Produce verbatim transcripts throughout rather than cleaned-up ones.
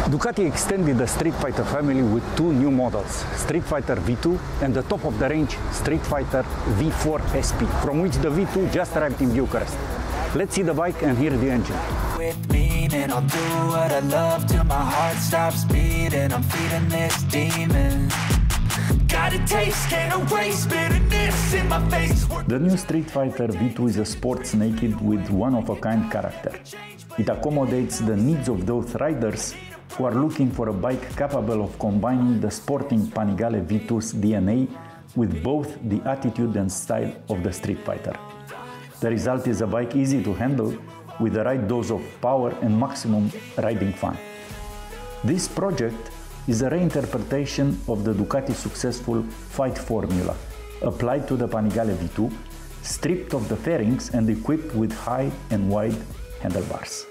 Ducati extended the Street Fighter family with two new models, Street Fighter V two and the top of the range Street Fighter V four S P, from which the V two just arrived in Bucharest. Let's see the bike and hear the engine. With me, and I'll do what I love till my heart stops beating. I'm feeding this demon. Got a taste, can't erase bitterness in my face. The new Street Fighter V two is a sports naked with one-of-a-kind character. It accommodates the needs of those riders who are looking for a bike capable of combining the sporting Panigale V two's D N A with both the attitude and style of the Street Fighter. The result is a bike easy to handle with the right dose of power and maximum riding fun. This project is a reinterpretation of the Ducati successful Fight formula, applied to the Panigale V two, stripped of the fairings and equipped with high and wide handlebars.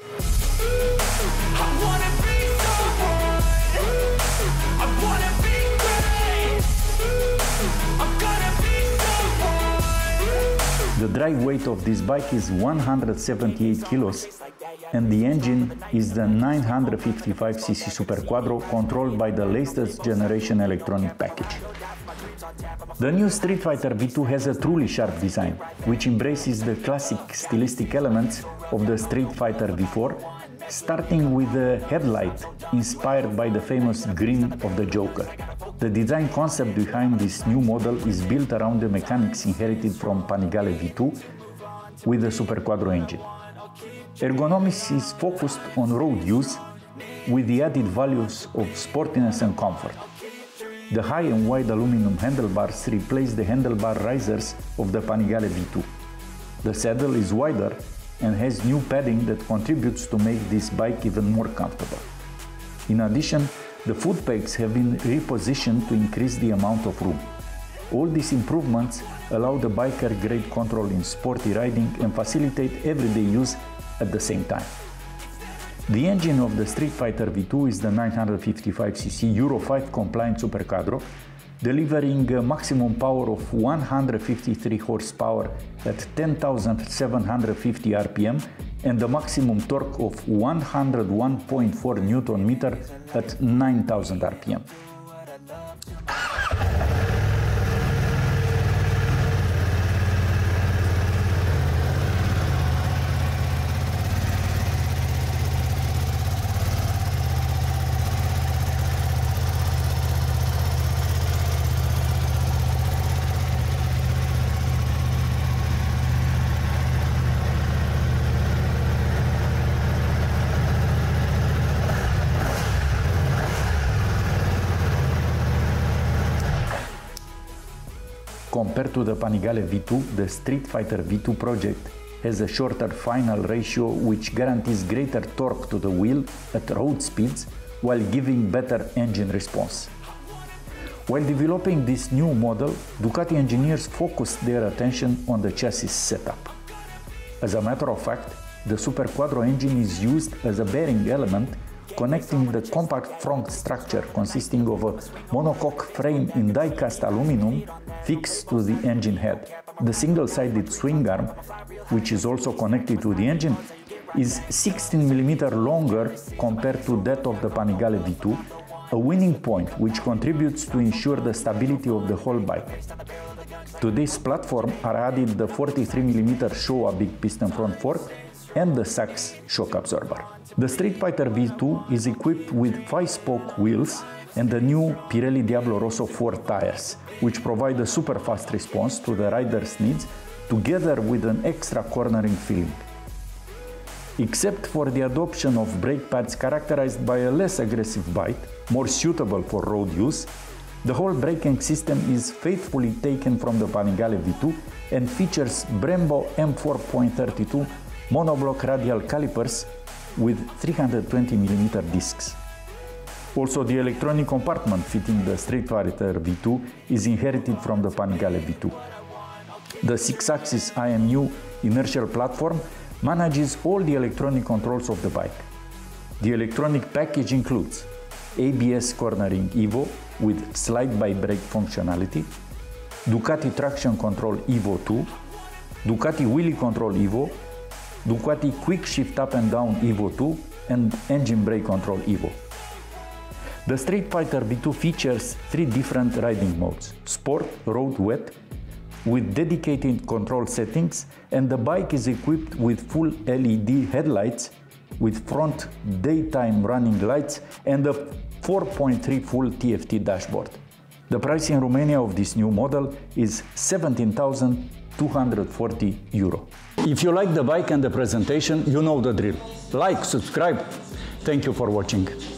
The drive weight of this bike is one hundred seventy-eight kilos and the engine is the nine hundred fifty-five c c Super Quattro controlled by the latest generation electronic package. The new Street Fighter V two has a truly sharp design, which embraces the classic stylistic elements of the Street Fighter V four, starting with the headlight inspired by the famous grin of the Joker. The design concept behind this new model is built around the mechanics inherited from Panigale V two with the Super Quattro engine. Ergonomics is focused on road use with the added values of sportiness and comfort. The high and wide aluminum handlebars replace the handlebar risers of the Panigale V two. The saddle is wider and has new padding that contributes to make this bike even more comfortable. In addition, the foot pegs have been repositioned to increase the amount of room. All these improvements allow the biker-grade control in sporty riding and facilitate everyday use at the same time. The engine of the Street Fighter V two is the nine hundred fifty-five c c Euro five compliant Super Quattro, delivering a maximum power of one hundred fifty-three horsepower at ten thousand seven hundred fifty R P M and a maximum torque of one hundred one point four newton meter at nine thousand R P M. Compared to the Panigale V two, the Street Fighter V two project has a shorter final ratio which guarantees greater torque to the wheel at road speeds while giving better engine response. While developing this new model, Ducati engineers focused their attention on the chassis setup. As a matter of fact, the Super Quattro engine is used as a bearing element connecting the compact front structure consisting of a monocoque frame in die-cast aluminum fixed to the engine head. The single-sided swing arm, which is also connected to the engine, is sixteen millimeters longer compared to that of the Panigale V two, a winning point which contributes to ensure the stability of the whole bike. To this platform are added the forty-three millimeter Showa big piston front fork and the Sachs shock absorber. The Street Fighter V two is equipped with five-spoke wheels and the new Pirelli Diablo Rosso four tires, which provide a super fast response to the rider's needs together with an extra cornering feeling. Except for the adoption of brake pads characterized by a less aggressive bite, more suitable for road use, the whole braking system is faithfully taken from the Panigale V two and features Brembo M four point three two monoblock radial calipers with three hundred twenty millimeter discs. Also, the electronic compartment fitting the Street Fighter V two is inherited from the Panigale V two. The six-axis I M U inertial platform manages all the electronic controls of the bike. The electronic package includes A B S Cornering Evo with slide-by-brake functionality, Ducati Traction Control Evo two, Ducati Wheelie Control Evo, Ducati Quick Shift Up and Down Evo two, and Engine Brake Control Evo. The Street Fighter V two features three different riding modes: Sport, Road, Wet, with dedicated control settings, and the bike is equipped with full L E D headlights with front daytime running lights and a four point three full T F T dashboard. The price in Romania of this new model is seventeen thousand two hundred forty euro. If you like the bike and the presentation, you know the drill. Like, subscribe. Thank you for watching.